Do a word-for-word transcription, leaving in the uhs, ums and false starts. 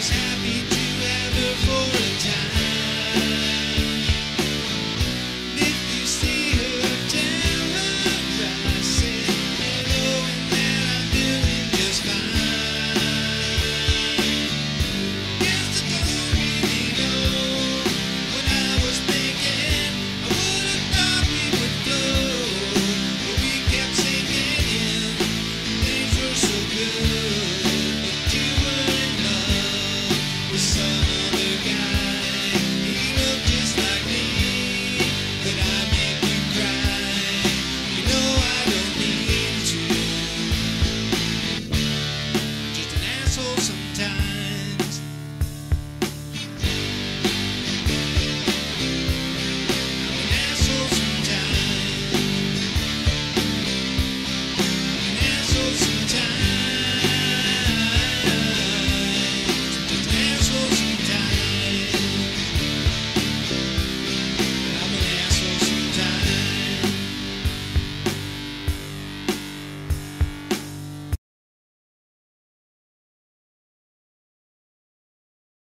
happy to have her for a time. If you see her, tell her I said hello and that I'm doing just fine. Guess I don't really know what I was thinking. I would have thought we would flow, but we kept singing. Things were so good, but you were in love with some other guy. He looked just like